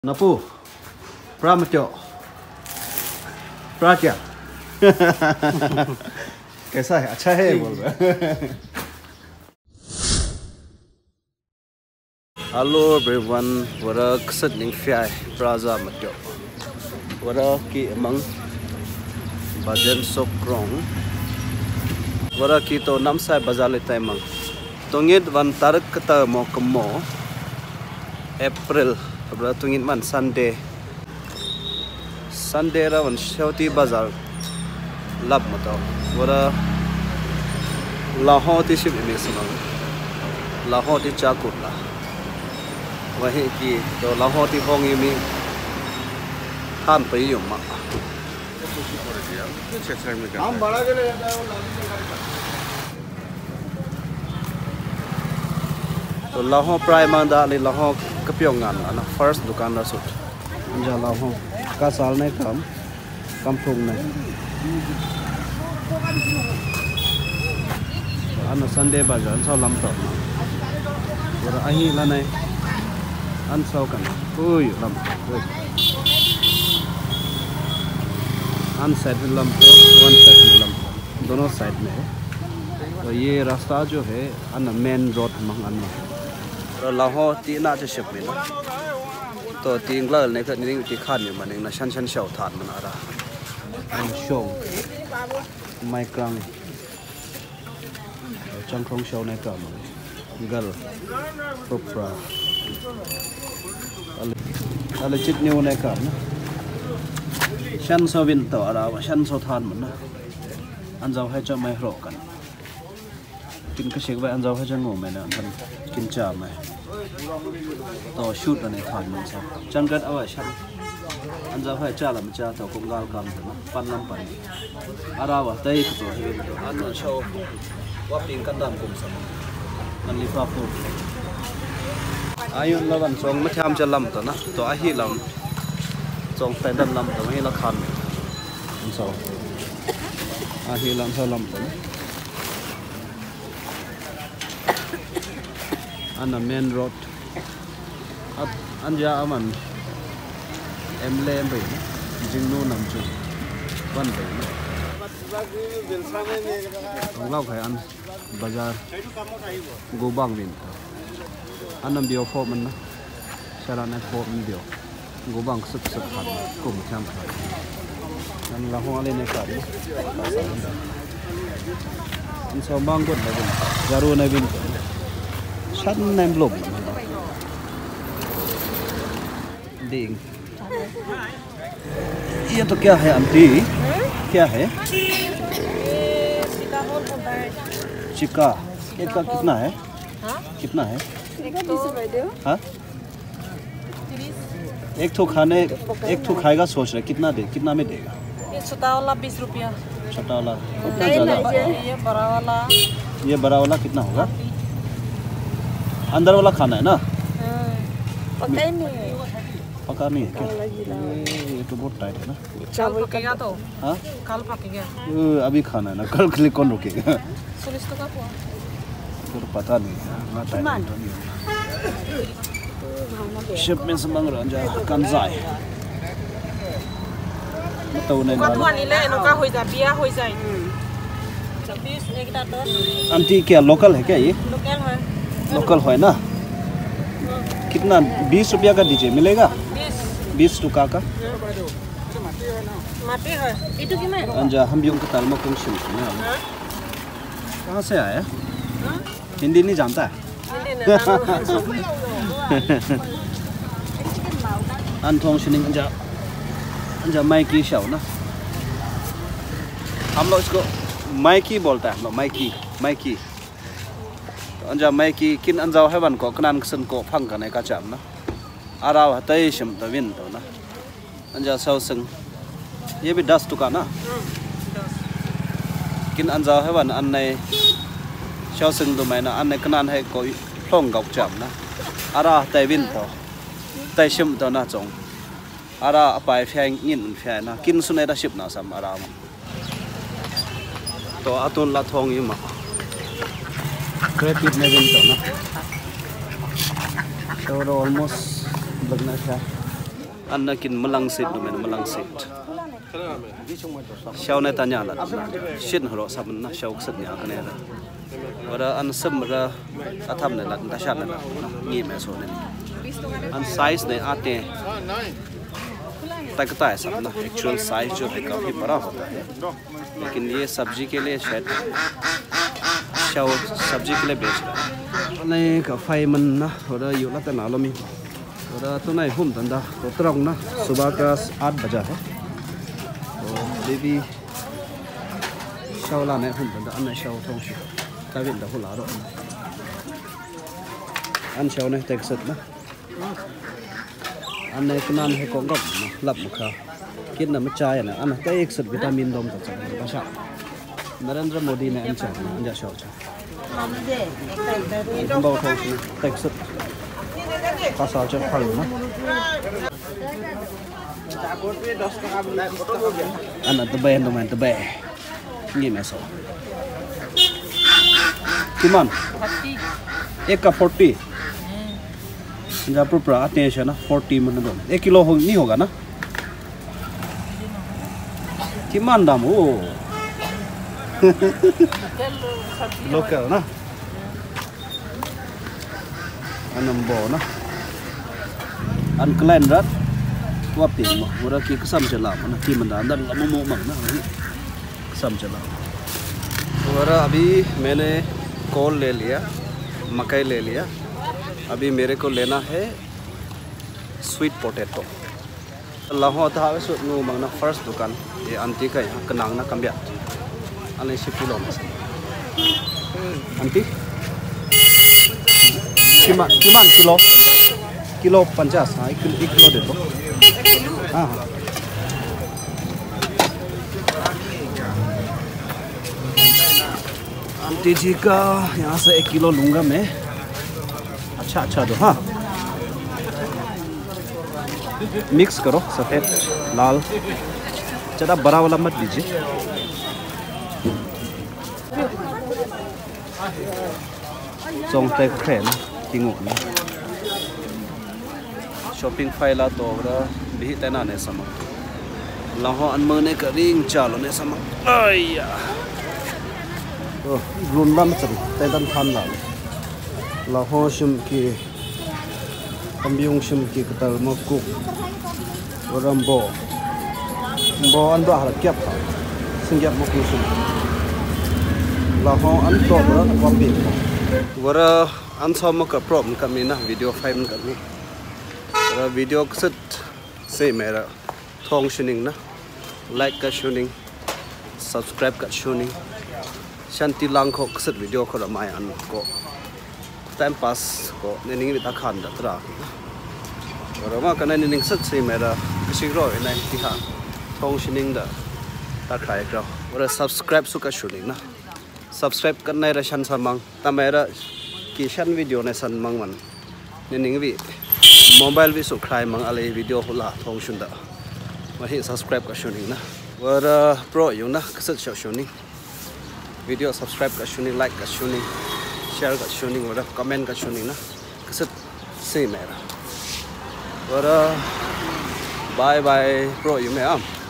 नपू प्रा मचो प्रा क्या कैसा है अच्छा है बोल रहा हेलो एवरीवन वरा कसत निंग फ्याय प्राजा मचो वरा की अमंग बाजन सोक्रोंग वरा की तो नमसाय बाजार लेता है मंग तोंगित वन तारक कता मोकमो अप्रैल अब तुंगित मन संडे रा वन शौती बाजार लब मतो वरा लाहौती शिव इमेज मंग लाहौती चाकुला वही की तो लाहौती होंग युमी खान पे युमा हम बड़ा के ले जाता है तो लाहौर प्राय मांदा ले लाहौर कपियोंगान ना फर्स्ट दुकान रा सुट जा लाहौर का साल ने कम फुंग ने अन संडे बाजार सौ लम तो और अही लाने अन सौ कन ओय लम अन साइड लम तो वन साइड लम दोनों साइड में है तो ये रास्ता जो है अन मेन रोड मंगन में लाहौर तीना जो शिप में तो तीन ग्लर ने का निंग की खान में मने न शन शन शौ थान मना रहा शौ माइक्रंग चंखों शौ ने का गल प्रोप्रा अले चिटन्यू ने का ना शन सौ विन तो अरा शन सौ थान मना अंजाव है जो मैं रोกันกินกระเชกไว้อันเจ้าให้จังงูไหมนะมันกินจ่าไหมต่อชุดอันนี้ทานมันซะจังกันเอาไว้ชั้นอันเจ้าให้จ่าละมันจ่าต่อกงกาลกำถึงปั้นลำไปอาราวะเต้ตัวให้ตัวอันนั้นโชว์ว่าปิงกันดำกลมสมมันรีบพูดอายุเราวันสองไม่ทำจะลำตัวนะตัวอาหิลำสองแต่ดันลำตัวให้ละคันอันสองอาหิลำเท่าลำตัวอันนั้น main road อันยามันเอ็มเลมไปจิงโน่นำจุวันไปของเราใครอันบาจาร์กูบังวินอันนั้นเดียวโฟมันนะชาลาในโฟมันเดียวกูบังสึกขันกลุ่มช่างขันนั่นเราหัวเล่นในขันอันสองบังกดในวินจารุในวินชั้นในหลุมดิ่งये तो क्या है आंटी क्या है चिका एक का कितना है कितना है हाँ एक तो खाने एक तो खाएगा सोच रहे कितना दे कितना में देगा ये छोटा वाला 20 रुपया छोटा वाला कितना ज़्यादा ये बड़ा वाला कितना होगा अंदर वाला खाना है ना पका नहीं है क्या ये तो बहुत टाइट है ना चावल पकेगा तो हाँ कल पकेगा अभी खाना है ना कल के लिए कौन रुकेगा 40 टका हुआ तो पता नहीं ना टाइट तो नहीं शिप में समंग रंजा कंजाई तो नहीं ना तो नहीं ले नौका हो जा बिया हो जाए 20 एक दांत आंटी क्या लोकल है क्या ये लोकल है लोकल है ना कितना 20 रुपया का दीजिए मिलेगा 20 टका का माटी है itu gimana अंजा हम यूं कताल में कौन सुन सुना कहाँ से आया हिंदी नहीं जानता है अंथों सुनिंग अंजा माइकी शाव ना हम लोग इसको माइकी बोलता है हम लोग माइकी अंजा माइकी किन अंजाव है वन को कनान कसन को फंग करने का चाम ना आराव हते शम तो विन तो ना अंजा सौ संग ये भी 10 टका ना किन अंजाव है वन अन्ने सौ संग तो मैं ना अन्ने कनान है कोई फ्लोंग गौक चाम ना आरा हते विन तो ते शम तो ना जोंग आरा अपाय फ्यांग निन फ्यां ना किन सुने दा शिप ना सम आरा तो अतुल ला थोंग युमा Rapid na rin ito, no? So, almost vlog na siya. Anna kin malang sit dumen malang sit. Shau ne tanya la. Shin hro sabun na shau sit nya kane la. Wara an sam ra atham ne la ta shat ne la. Ngi me so ne. An size ne ate. तक है सब ना actual size जो है काफ़ी बड़ा होता है लेकिन ये सब्जी के लिए शायद सब्जी के लिए बेच रहा है नहीं का फाइमन ना और ये लाते ना लोमी और तो नहीं हम धंधा तो तरंग ना सुबह का 8 बजा है और बेबी शावला ने हम धंधा अन्य शाव थोंशी तभी तो हुला रो अन शाव ने टेक्सट ना anh này cái nan hay có gọc lập một khá kết là mất chai này ăn cái extra vitamin đông thật sự là sao Narendra Modi này anh chọn anh giả sầu chọn bao thôi tách sứt có sao cho phải nữa anh là tebe anh là tebe nghe mẹ sầu kiman एक का 40 जहाँ पर प्राप्त है ना 40 मन दो 1 kilo नहीं होगा ना किमान दाम हो लोकल ना अनम्बो ना अनक्लाइन रट वापिंग मो मुरा की कसम चला ना की मंदा अंदर लमो मंग ना कसम चला और अभी मैंने कॉल ले लिया मकई ले लिया अभी मेरे को लेना है स्वीट पोटैटो लाहौर था वे नु मंगना फर्स्ट दुकान ये आंटी का यहाँ कनांग ना कम्बिया अने 10 किलो में आंटी किमान किलो 50 हाँ 1 किलो दे दो हाँ हाँ आंटी जी का यहाँ से 1 किलो लूँगा मैं अच्छा दो हाँ मिक्स करो सफ़ेद लाल ज़्यादा बड़ा वाला मत दीजिए जोंग तक है ना किंगू ना शॉपिंग फाइला तो भी तेना ने समा लाहो अनमने का रिंग चालो ने समा आया तो रुंडा में चल तेदन थान ला लाहो शिम की कम्बियों शिम की कतर मकु वरम्बो बो अंदर हर क्या था सिंगप मकु शिम लाहो अंतो बर कम्बी वरा अंसो मक प्रॉब्लम कमी ना वीडियो फाइल कमी वरा वीडियो कसत से मेरा थोंग शुनिंग ना लाइक का शुनिंग सब्सक्राइब का शुनिंग शांति लांग को कसत वीडियो को रमायन को टाइम पास को निंग बिता खान दत्रा और वहाँ का निंग सच से मेरा किसी रो इन्हें दिखा थोंग शिनिंग दा ताखाए करो और सब्सक्राइब सुका शुनिंग ना सब्सक्राइब करना है रशन सम्मांग ता मेरा किशन वीडियो ने सम्मांग मन निंग भी मोबाइल भी सुखाए मंग अले वीडियो होला थोंग शुंदा वही सब्सक्राइब का शुनिंग ना और प्रो यू ना कसत शो शुनिंग वीडियो सब्सक्राइब का शुनिंग लाइक का शुनिंग शेयर का शुनिंग और कमेंट का शुनिंग ना कसत से मेरा और बाय बाय प्रो यू में